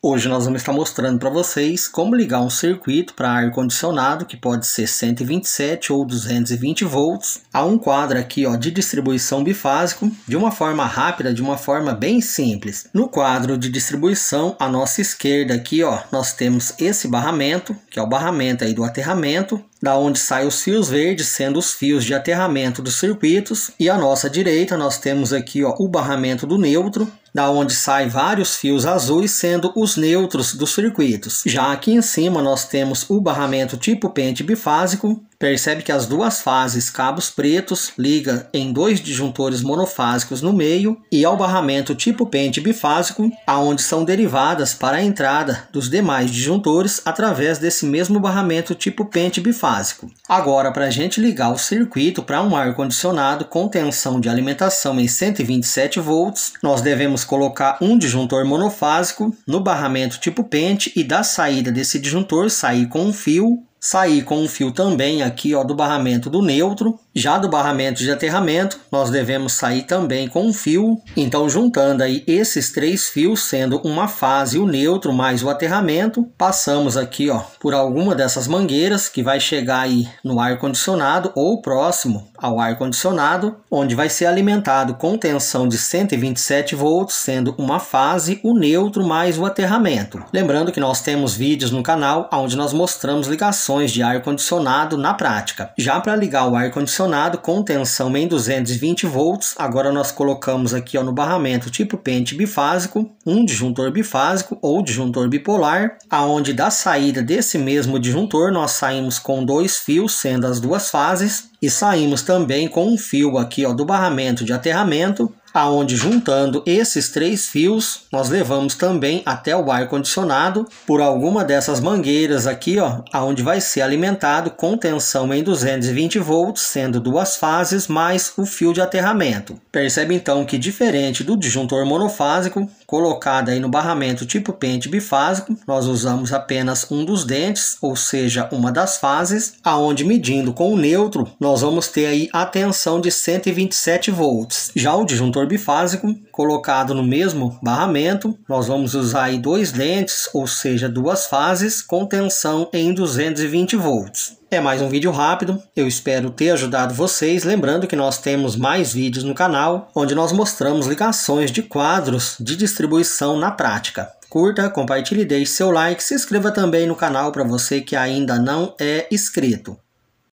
Hoje nós vamos estar mostrando para vocês como ligar um circuito para ar-condicionado, que pode ser 127 ou 220 volts, a um quadro aqui de distribuição bifásico, de uma forma rápida, de uma forma bem simples. No quadro de distribuição, à nossa esquerda aqui, nós temos esse barramento, que é o barramento aí do aterramento, da onde saem os fios verdes, sendo os fios de aterramento dos circuitos, e à nossa direita nós temos aqui o barramento do neutro, da onde saem vários fios azuis, sendo os neutros dos circuitos. Já aqui em cima nós temos o barramento tipo pente bifásico. Percebe que as duas fases, cabos pretos, liga em dois disjuntores monofásicos no meio, e ao barramento tipo pente bifásico, aonde são derivadas para a entrada dos demais disjuntores através desse mesmo barramento tipo pente bifásico. Agora, para a gente ligar o circuito para um ar-condicionado com tensão de alimentação em 127 volts, nós devemos colocar um disjuntor monofásico no barramento tipo pente e da saída desse disjuntor sair com um fio. Sair com um fio também aqui do barramento do neutro. Já do barramento de aterramento, nós devemos sair também com um fio. Então, juntando aí esses três fios, sendo uma fase o neutro mais o aterramento, passamos aqui por alguma dessas mangueiras que vai chegar aí no ar-condicionado ou próximo ao ar-condicionado, onde vai ser alimentado com tensão de 127 volts, sendo uma fase o neutro mais o aterramento. Lembrando que nós temos vídeos no canal onde nós mostramos ligações de ar-condicionado na prática. Já para ligar o ar-condicionado com tensão em 220 volts, agora nós colocamos aqui no barramento tipo pente bifásico, um disjuntor bifásico ou disjuntor bipolar, aonde da saída desse mesmo disjuntor nós saímos com dois fios, sendo as duas fases, e saímos também com um fio aqui do barramento de aterramento, aonde juntando esses três fios, nós levamos também até o ar-condicionado por alguma dessas mangueiras aqui, aonde vai ser alimentado com tensão em 220 volts, sendo duas fases mais o fio de aterramento. Percebe então que, diferente do disjuntor monofásico, colocado aí no barramento tipo pente bifásico, nós usamos apenas um dos dentes, ou seja, uma das fases, aonde medindo com o neutro, nós vamos ter aí a tensão de 127 volts. Já o disjuntor bifásico, colocado no mesmo barramento, nós vamos usar aí dois dentes, ou seja, duas fases, com tensão em 220 volts. É mais um vídeo rápido, eu espero ter ajudado vocês. Lembrando que nós temos mais vídeos no canal, onde nós mostramos ligações de quadros de distribuição na prática. Curta, compartilhe, deixe seu like, se inscreva também no canal para você que ainda não é inscrito.